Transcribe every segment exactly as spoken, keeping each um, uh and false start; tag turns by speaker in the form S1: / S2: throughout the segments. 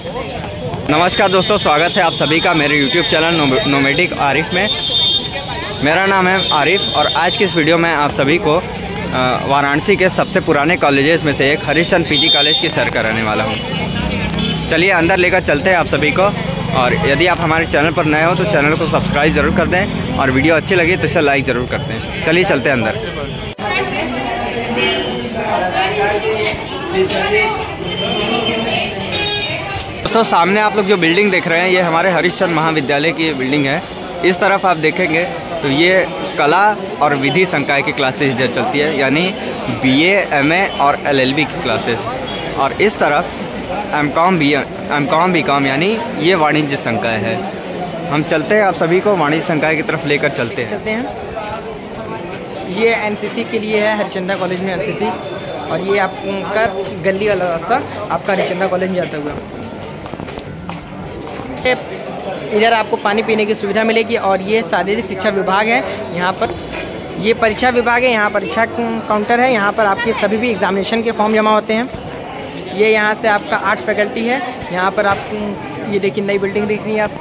S1: नमस्कार दोस्तों, स्वागत है आप सभी का मेरे यूट्यूब चैनल नोमैडिक आरिफ में। मेरा नाम है आरिफ और आज की इस वीडियो में आप सभी को वाराणसी के सबसे पुराने कॉलेजेस में से एक हरिश्चंद्र पीजी कॉलेज की सैर कराने वाला हूं। चलिए अंदर लेकर चलते हैं आप सभी को। और यदि आप हमारे चैनल पर नए हो तो चैनल को सब्सक्राइब ज़रूर कर दें और वीडियो अच्छी लगी तो इसे लाइक ज़रूर कर दें। चलिए चलते हैं अंदर। दोस्तों सामने आप लोग जो बिल्डिंग देख रहे हैं ये हमारे हरिश्चंद्र महाविद्यालय की बिल्डिंग है। इस तरफ आप देखेंगे तो ये कला और विधि संकाय की क्लासेस इधर चलती है, यानी बीए, एमए और एलएलबी की क्लासेस। और इस तरफ M com B M com B com यानी ये वाणिज्य संकाय है। हम चलते हैं आप सभी को वाणिज्य संकाय की तरफ लेकर चलते हैं
S2: चलते हैं। ये एनसीसी के लिए है, हरिश्चंद्र कॉलेज में एनसीसी। और ये आपका गली वाला रास्ता आपका हरिश्चंद्र कॉलेज में जाता हुआ। इधर आपको पानी पीने की सुविधा मिलेगी। और ये शारीरिक शिक्षा विभाग है। यहाँ पर ये परीक्षा विभाग है, यहाँ परीक्षा काउंटर है। यहाँ पर आपके सभी भी एग्जामिनेशन के फॉर्म जमा होते हैं। ये यहाँ से आपका आर्ट्स फैकल्टी है। यहाँ पर आप ये देखिए नई बिल्डिंग दिख रही है आपको,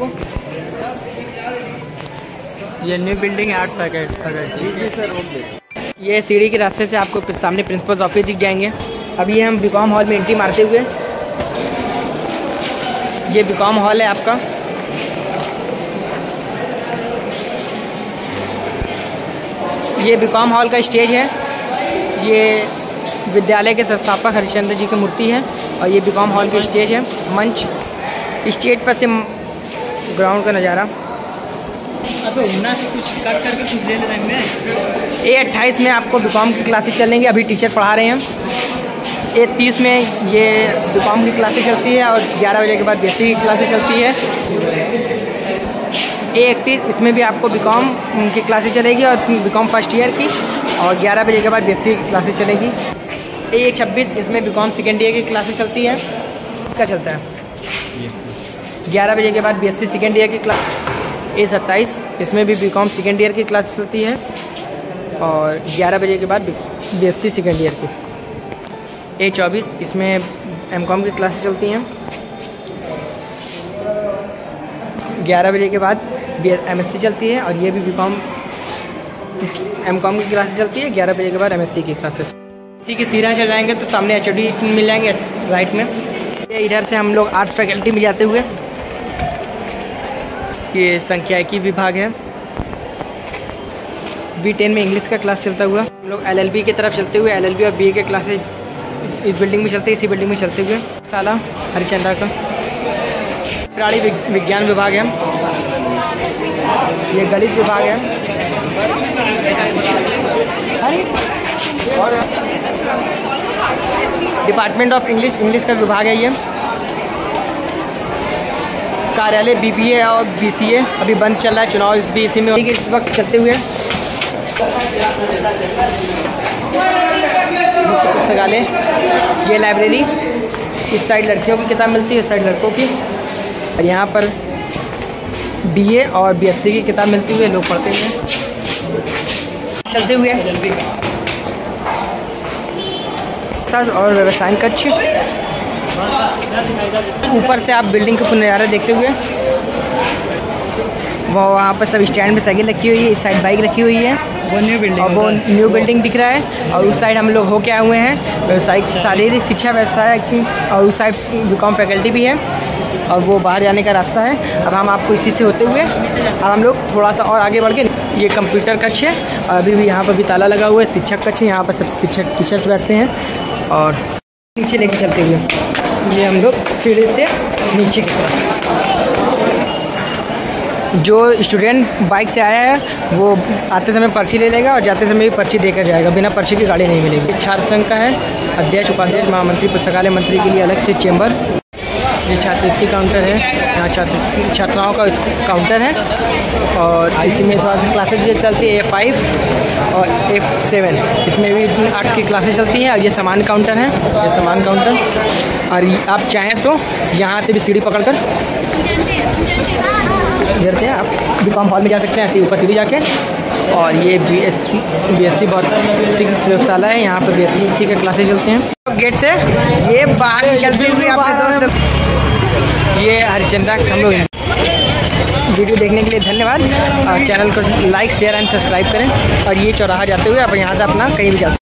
S2: ये न्यू बिल्डिंग है आर्ट्स फैकल्टी। ये सीढ़ी के रास्ते से आपको सामने प्रिंसिपल ऑफिस दिख जाएंगे। अभी हम बीकॉम हॉल में एंट्री मारते हुए, ये बीकॉम हॉल है आपका। ये बीकॉम हॉल का स्टेज है। ये विद्यालय के संस्थापक हरिश्चंद्र जी की मूर्ति है। और ये बीकॉम हॉल के स्टेज है, मंच। स्टेज पर से ग्राउंड का नज़ारा।
S3: अबे उन्ना से कुछ कट करके कुछ दे रहे हैं।
S2: ए अट्ठाईस में आपको बीकॉम की क्लासेस चलेंगी, अभी टीचर पढ़ा रहे हैं। ए तीस में ये बीकॉम की क्लासेस चलती है और ग्यारह बजे के बाद बीएससी की क्लासेस चलती है। ए इकतीस इसमें भी आपको बीकॉम की क्लासेस चलेगी और बीकॉम फर्स्ट ईयर की, और ग्यारह बजे के बाद बीएससी की क्लासेस चलेगी। ए छब्बीस इसमें बीकॉम सेकेंड ईयर की क्लासेस चलती है। क्या चलता है? ग्यारह बजे के बाद बीएससी सेकेंड ईयर की क्लास। ए सत्ताईस इसमें भी बीकॉम सेकेंड ईयर की क्लासेस चलती है और ग्यारह बजे के बाद बीएससी सेकेंड ईयर की। ए चौबीस इसमें एमकॉम की क्लासेस चलती हैं। ग्यारह बजे के बाद एमएससी चलती है और ये भी बीकॉम एमकॉम की क्लासेस चलती है। ग्यारह बजे के बाद एमएससी की क्लासेस। इसी की सीधा चल जाएंगे तो सामने एचओडी मिल जाएंगे राइट में। ये इधर से हम लोग आर्ट्स फैकल्टी में जाते हुए, ये संख्याकी विभाग है। बी टेन में इंग्लिश का क्लास चलता हुआ हम लोग एलएलबी की तरफ चलते हुए, एलएलबी और बीए के क्लासेस इस बिल्डिंग में चलते हैं, इसी बिल्डिंग में चलते हुए। साला हरिश्चंद्र का प्राणी विज्ञान विभाग है। ये गणित विभाग है। और डिपार्टमेंट ऑफ इंग्लिश इंग्लिश का विभाग है। ये कार्यालय बीबीए और बीसीए अभी बंद चल रहा है, चुनाव भी इसी में इस वक्त चलते हुए। मुख्य पुस्तकालय, ये लाइब्रेरी। इस साइड लड़कियों की किताब मिलती है, इस साइड लड़कों की। और यहाँ पर बीए और बीएससी की किताब मिलती हुई लोग पढ़ते हुए चलते हुए। और व्यवसायिक कक्ष, ऊपर से आप बिल्डिंग का नज़ारा देखते हुए। वो वहाँ पर सब स्टैंड में साइकिल रखी हुई है, इस साइड बाइक रखी हुई है।
S3: वो न्यू बिल्डिंग
S2: और वो न्यू बिल्डिंग दिख रहा है। और उस साइड हम लोग होके आए हुए हैं व्यवसायिक शारीरिक शिक्षा व्यवसाय की, और उस साइड बीकॉम फैकल्टी भी है और वो बाहर जाने का रास्ता है। अब हम आपको इसी से होते हुए अब हम लोग थोड़ा सा और आगे बढ़ के, ये कंप्यूटर कक्ष है। और अभी भी यहाँ पर भी ताला लगा हुआ है। शिक्षक कक्ष है, यहाँ पर सब शिक्षक टीचर्स बैठते हैं। और नीचे लेके चलते हुए ये हम लोग सीढ़ी से नीचे की तरफ। जो स्टूडेंट बाइक से आया है वो आते समय पर्ची ले लेगा और जाते समय भी पर्ची देकर जाएगा, बिना पर्ची की गाड़ी नहीं मिलेगी। छात्र संघ का है, अध्यक्ष उपाध्यक्ष महामंत्री पुस्तकालय मंत्री के लिए अलग से चेंबर। ये छात्रवृत्ति काउंटर है, यहाँ छात्र छात्राओं का काउंटर है। और इसी में थोड़ा सा क्लासेज भी चलती है, ए फाइव और ए सेवन इसमें भी आर्ट्स की क्लासेस चलती हैं। और ये सामान काउंटर है, ये सामान काउंटर। और आप चाहें तो यहाँ से भी सीढ़ी पकड़कर इधर से आप बीकॉम हॉल में जा सकते हैं, ऐसे ऊपर सीढ़ी जाके। और ये B S C B S C भौतिक प्रयोगशाला है, यहाँ पर बी एस सी के क्लासेज चलते हैं। गेट से ये बाहर निकलते हुए आपके दोस्त ये हरिचंदा हम लोग वीडियो देखने के लिए धन्यवाद। और चैनल को लाइक शेयर एंड सब्सक्राइब करें। और ये चौराहा जाते हुए आप यहाँ से अपना कहीं भी जा